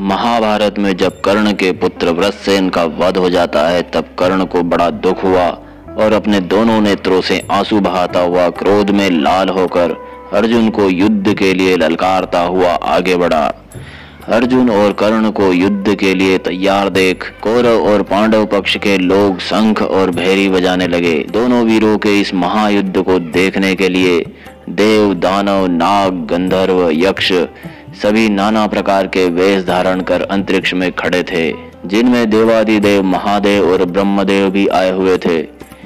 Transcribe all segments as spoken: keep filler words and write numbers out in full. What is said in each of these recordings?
महाभारत में जब कर्ण के पुत्र वृषसेन का वध हो जाता है तब कर्ण को बड़ा दुख हुआ और अपने दोनों नेत्रों से आंसू बहाता हुआ क्रोध में लाल होकर अर्जुन को युद्ध के लिए ललकारता हुआ आगे बढ़ा। अर्जुन और कर्ण को युद्ध के लिए तैयार देख कौरव और पांडव पक्ष के लोग शंख और भैरी बजाने लगे। दोनों वीरों के इस महायुद्ध को देखने के लिए देव, दानव, नाग, गंधर्व, यक्ष सभी नाना प्रकार के वेश धारण कर अंतरिक्ष में खड़े थे, जिनमें देवादिदेव महादेव और ब्रह्मदेव भी आए हुए थे।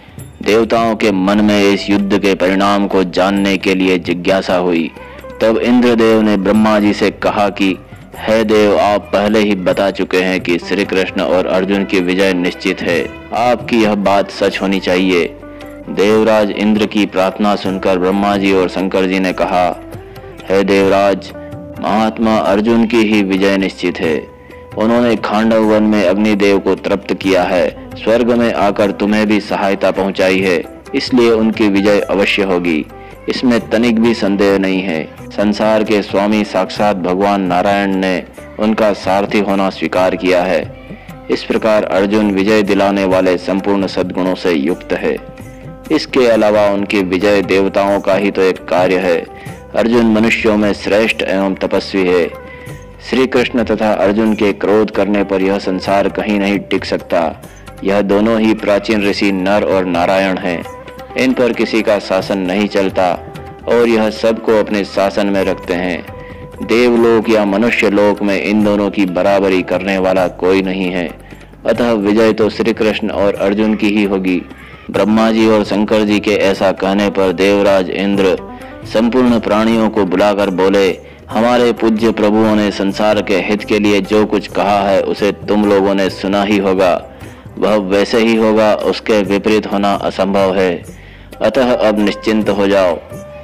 देवताओं के मन में इस युद्ध के परिणाम को जानने के लिए जिज्ञासा हुई। तब इंद्रदेव ने ब्रह्मा जी से कहा कि हे देव, आप पहले ही बता चुके हैं कि श्री कृष्ण और अर्जुन की विजय निश्चित है। आपकी यह बात सच होनी चाहिए। देवराज इंद्र की प्रार्थना सुनकर ब्रह्मा जी और शंकर जी ने कहा, हे देवराज, महात्मा अर्जुन की ही विजय निश्चित है। उन्होंने खांडव वन में अग्निदेव को तृप्त किया है, स्वर्ग में आकर तुम्हें भी सहायता पहुंचाई है, इसलिए उनकी विजय अवश्य होगी, इसमें तनिक भी संदेह नहीं है। संसार के स्वामी साक्षात भगवान नारायण ने उनका सारथी होना स्वीकार किया है। इस प्रकार अर्जुन विजय दिलाने वाले संपूर्ण सद्गुणों से युक्त है। इसके अलावा उनकी विजय देवताओं का ही तो एक कार्य है। अर्जुन मनुष्यों में श्रेष्ठ एवं तपस्वी है। श्री कृष्ण तथा अर्जुन के क्रोध करने पर यह संसार कहीं नहीं टिक सकता। यह दोनों ही प्राचीन ऋषि नर और नारायण हैं। इन पर किसी का शासन नहीं चलता और यह सबको अपने शासन में रखते हैं। देवलोक या मनुष्य लोक में इन दोनों की बराबरी करने वाला कोई नहीं है। अतः विजय तो श्री कृष्ण और अर्जुन की ही होगी। ब्रह्मा जी और शंकर जी के ऐसा कहने पर देवराज इंद्र संपूर्ण प्राणियों को बुलाकर बोले, हमारे पूज्य प्रभुओं ने संसार के हित के लिए जो कुछ कहा है उसे तुम लोगों ने सुना ही होगा। वह वैसे ही होगा, उसके विपरीत होना असंभव है। अतः अब निश्चिंत हो जाओ।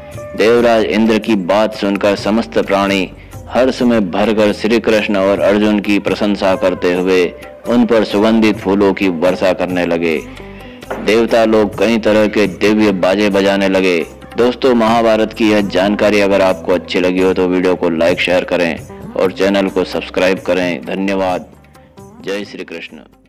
देवराज इंद्र की बात सुनकर समस्त प्राणी हर्ष में भरकर श्री कृष्ण और अर्जुन की प्रशंसा करते हुए उन पर सुगंधित फूलों की वर्षा करने लगे। देवता लोग कई तरह के दिव्य बाजे बजाने लगे। दोस्तों, महाभारत की यह जानकारी अगर आपको अच्छी लगी हो तो वीडियो को लाइक शेयर करें और चैनल को सब्सक्राइब करें। धन्यवाद। जय श्री कृष्ण।